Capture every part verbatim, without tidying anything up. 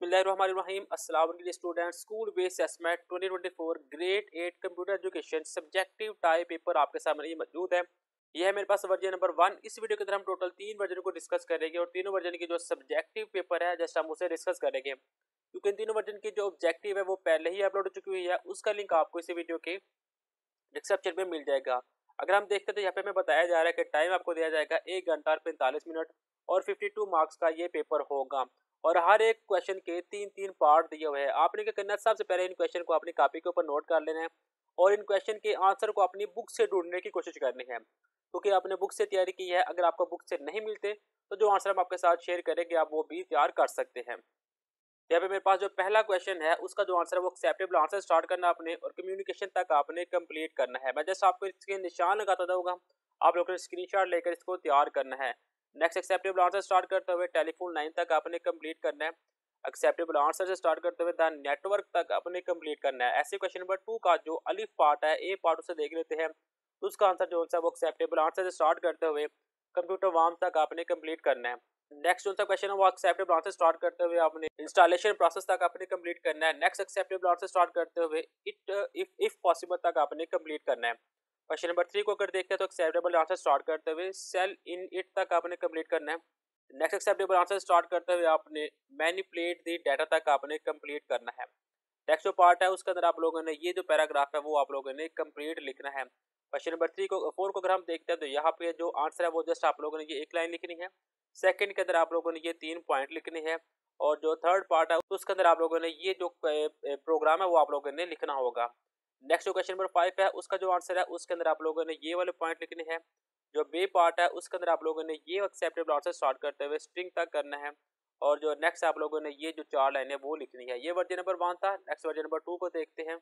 बिस्मिल्लाहिर्रहमानिर्रहीम। अस्सलाम वालेकुम students. School based assessment twenty twenty four grade eight computer education subjective type paper आपके सामने ये मौजूद है। ये है मेरे पास वर्जन नंबर वन। इस वीडियो के अंदर हम टोटल तीन वर्जन को डिस्कस करेंगे और तीनों वर्जन की जो सब्जेक्टिव पेपर है जस्ट हम उसे डिस्कस करेंगे, क्योंकि इन तीनों वर्जन की जो ऑब्जेक्टिव है वो पहले ही अपलोड हो चुकी हुई है। उसका लिंक आपको इसी वीडियो के डिस्क्रिप्शन में मिल जाएगा। अगर हम देखते हैं तो यहाँ पे हमें बताया जा रहा है कि टाइम आपको दिया जाएगा एक घंटा और पैंतालीस मिनट और फिफ्टी टू मार्क्स का ये पेपर होगा और हर एक क्वेश्चन के तीन तीन पार्ट दिए हुए हैं। आपने क्या करना है, सबसे पहले इन क्वेश्चन को अपनी कॉपी के ऊपर नोट कर लेना है और इन क्वेश्चन के आंसर को अपनी बुक से ढूंढने की कोशिश करनी है, क्योंकि आपने बुक से तैयारी की है। अगर आपको बुक से नहीं मिलते तो जो आंसर हम आपके साथ शेयर करेंगे आप वो भी तैयार कर सकते हैं। यहाँ पे मेरे पास जो पहला क्वेश्चन है उसका जो आंसर है वो एक्सेप्टेबल आंसर स्टार्ट करना आपने और कम्युनिकेशन तक आपने कंप्लीट करना है। मैं जस्ट आपको इसके निशान लगाता जाऊंगा, आप लोगों ने स्क्रीनशॉट लेकर इसको तैयार करना है। नेक्स्ट एक्सेप्टेबल आंसर स्टार्ट करते हुए टेलीफोन लाइन तक आपने कंप्लीट करना है। एक्सेप्टेबल आंसर से स्टार्ट करते हुए द नेटवर्क तक आपने कंप्लीट करना है। ऐसे क्वेश्चन नंबर टू का जो अलिफ पार्ट है, ए पार्ट उसे देख लेते हैं। तो उसका आंसर जो है वो एक्सेप्टेबल आंसर से स्टार्ट करते हुए कंप्यूटर वार्म तक आपने कंप्लीट करना है। नेक्स्ट जो सा क्वेश्चन है वो एक्सेप्टेबल आंसर स्टार्ट करते हुए आपने इंस्टॉलेशन प्रोसेस तक आपने कंप्लीट करना है। नेक्स्ट एक्सेप्टेबल आंसर स्टार्ट करते हुए इट इफ इफ पॉसिबल तक आपने कंप्लीट करना है। क्वेश्चन नंबर थ्री को अगर देखते हैं तो एक्सेप्टेबल आंसर स्टार्ट करते हुए सेल इन इट तक आपने कंप्लीट करना है। नेक्स्ट एक्सेप्टेबल आंसर स्टार्ट करते हुए आपने मैनिपुलेट द डाटा तक आपने कंप्लीट करना है। नेक्स्ट जो पार्ट है उसके अंदर आप लोगों ने ये जो पैराग्राफ है वो आप लोगों ने कंप्लीट लिखना है। क्वेश्चन नंबर थ्री को फोर को अगर हम देखते हैं तो यहाँ पे जो आंसर है वो जस्ट आप लोगों ने ये एक लाइन लिखनी है। सेकंड के अंदर आप लोगों ने ये तीन पॉइंट लिखने हैं और जो थर्ड पार्ट है उसके अंदर आप लोगों ने ये जो प्रोग्राम है वो आप लोगों ने लिखना होगा। नेक्स्ट जो क्वेश्चन नंबर फाइव है उसका जो आंसर है उसके अंदर आप लोगों ने ये वाले पॉइंट लिखने हैं। जो बी पार्ट है उसके अंदर आप लोगों ने ये एक्सेप्टेबल आंसर स्टार्ट करते हुए स्ट्रिंग तक करना है और जो नेक्स्ट आप लोगों ने ये जो चार लाइन है वो लिखनी है। ये वर्जन नंबर वन था। नेक्स्ट वर्जन नंबर टू को देखते हैं।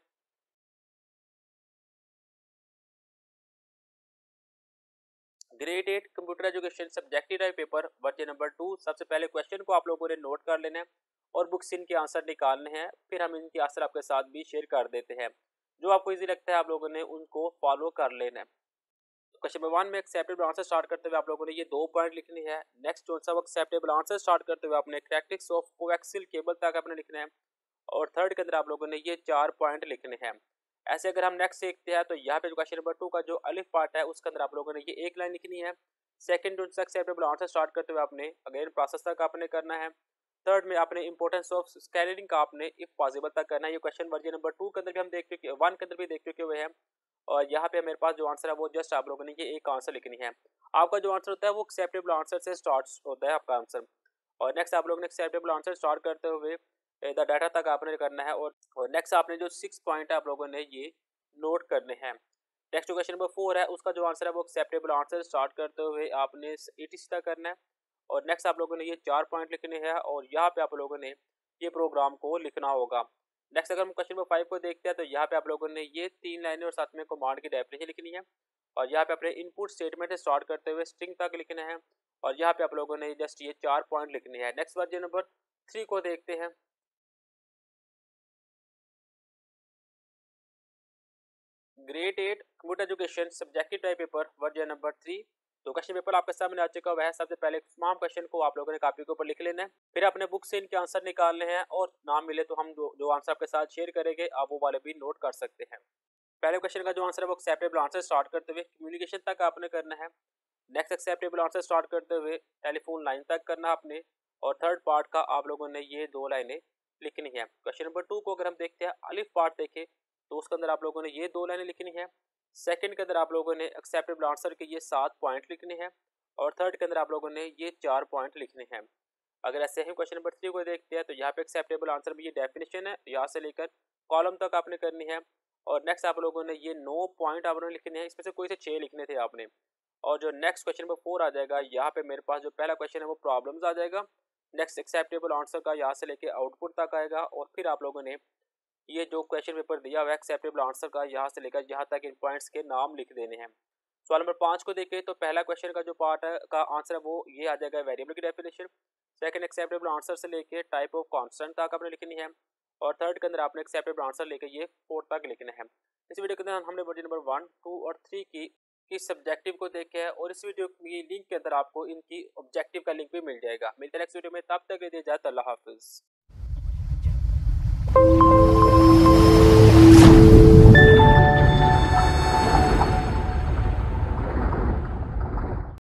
Grade eight computer education subjective type paper version number two. सबसे पहले क्वेश्चन को आप लोगों ने नोट कर लेना है और बुक्स इनके आंसर निकालने हैं, फिर हम इनके आंसर आपके साथ भी शेयर कर देते हैं। जो आपको इजी लगता है आप लोगों ने उनको फॉलो कर लेना है। क्वेश्चन नंबर वन में एक्सेप्टेबल आंसर स्टार्ट करते हुए आप लोगों ने ये दो पॉइंट लिखने हैं। नेक्स्ट जो सा एक्सेप्टेबल आंसर स्टार्ट करते हुए आपने कैरेक्टरिस्टिक्स ऑफ कोएक्सियल केबल तक आपने लिखना है और थर्ड के अंदर आप लोगों ने ये चार पॉइंट लिखने हैं। ऐसे अगर हम नेक्स्ट देखते हैं तो यहाँ पे क्वेश्चन नंबर टू का जो अलिफ पार्ट है उसके अंदर आप लोगों ने ये एक लाइन लिखनी है। सेकंड जो एक्सेप्टेबल आंसर स्टार्ट करते हुए आपने अगेन प्रोसेस तक आपने करना है। थर्ड में आपने इंपॉर्टेंस ऑफ स्कैनिंग का आपने इफ पॉसिबल तक करना है। ये क्वेश्चन वर्जन नंबर टू के अंदर भी हम देख चुके वन के अंदर भी देख चुके हुए हैं और यहाँ पे मेरे पास जो आंसर है वो जस्ट आप लोगों ने ये एक आंसर लिखनी है। आपका जो आंसर होता है वो एक्सेप्टेबल आंसर से स्टार्ट होता है आपका आंसर और नेक्स्ट आप लोगों ने एक्सेप्टेबल आंसर स्टार्ट करते हुए द डाटा तक आपने करना है और नेक्स्ट आपने जो सिक्स पॉइंट है आप लोगों ने ये नोट करने हैं। नेक्स्ट क्वेश्चन नंबर फोर है उसका जो आंसर है वो एक्सेप्टेबल आंसर स्टार्ट करते हुए आपने एटी तक करना है और नेक्स्ट आप लोगों ने ये चार पॉइंट लिखने हैं और यहाँ पे आप लोगों ने ये प्रोग्राम को लिखना होगा। नेक्स्ट अगर हम क्वेश्चन नंबर फाइव को देखते हैं तो यहाँ पे आप लोगों ने ये तीन लाइनें और साथ में कमांड की डेफिनेशन लिखनी है और यहाँ पे अपने इनपुट स्टेटमेंट से स्टार्ट करते हुए स्ट्रिंग तक लिखना है और यहाँ पे आप लोगों ने जस्ट ये चार पॉइंट लिखने हैं। नेक्स्ट वर्जन नंबर थ्री को देखते हैं। Grade eight computer education subjective type paper version number three. तो क्वेश्चन पेपर आपके सामने आ चुका हुआ है। सबसे पहले तमाम क्वेश्चन को आप लोगों ने कॉपी के ऊपर लिख लेना है, फिर अपने बुक से इनके आंसर निकालने हैं और ना मिले तो हम जो, जो आंसर आपके साथ शेयर करेंगे आप वो वाले भी नोट कर सकते हैं। पहले क्वेश्चन का जो आंसर है वो एक्सेप्टेबल आंसर स्टार्ट करते हुए कम्युनिकेशन तक आपने करना है। नेक्स्ट एक्सेप्टेबल आंसर स्टार्ट करते हुए टेलीफोन लाइन तक करना आपने और थर्ड पार्ट का आप लोगों ने ये दो लाइनें लिखनी है। क्वेश्चन नंबर टू को अगर हम देखते हैं अलिफ पार्ट देखें तो उसके अंदर आप लोगों ने ये दो लाइनें लिखनी है। सेकंड के अंदर आप लोगों ने एक्सेप्टेबल आंसर के ये सात पॉइंट लिखने हैं और थर्ड के अंदर आप लोगों ने ये चार पॉइंट लिखने हैं। अगर ऐसे ही क्वेश्चन नंबर थ्री को देखते हैं तो यहाँ पे एक्सेप्टेबल आंसर में ये डेफिनेशन है, यहाँ से लेकर कॉलम तक आपने करनी है और नेक्स्ट आप लोगों ने ये नौ पॉइंट आपने लिखने हैं। इसमें से कोई से छः लिखने थे आपने और जो नेक्स्ट क्वेश्चन नंबर फोर आ जाएगा यहाँ पे मेरे पास जो पहला क्वेश्चन है वो प्रॉब्लम्स आ जाएगा। नेक्स्ट एक्सेप्टेबल आंसर का यहाँ से लेके आउटपुट तक आएगा और फिर आप लोगों ने ये जो क्वेश्चन पेपर दिया हुआ है एक्सेप्टेबल आंसर का यहाँ से लेकर यहाँ तक इन पॉइंट्स के नाम लिख देने हैं। सवाल नंबर पाँच को देखें तो पहला क्वेश्चन का जो पार्ट है का आंसर है वो ये आ जाएगा वेरिएबल की डेफिनेशन। सेकंड एक्सेप्टेबल आंसर से लेके टाइप ऑफ कांस्टेंट तक आपने लिखनी है और थर्ड के अंदर आपने एक्सेप्टेबल आंसर लेके ये फोर तक लिखना है। इस वीडियो के अंदर हमने वर्जन नंबर वन टू और थ्री की की सब्जेक्टिव को देखे है और इस वीडियो की लिंक के अंदर आपको इनकी ऑब्जेक्टिव का लिंक भी मिल जाएगा। मिलते हैं नेक्स्ट वीडियो में, तब तक के लिए इजाजत, अल्लाह हाफिज़।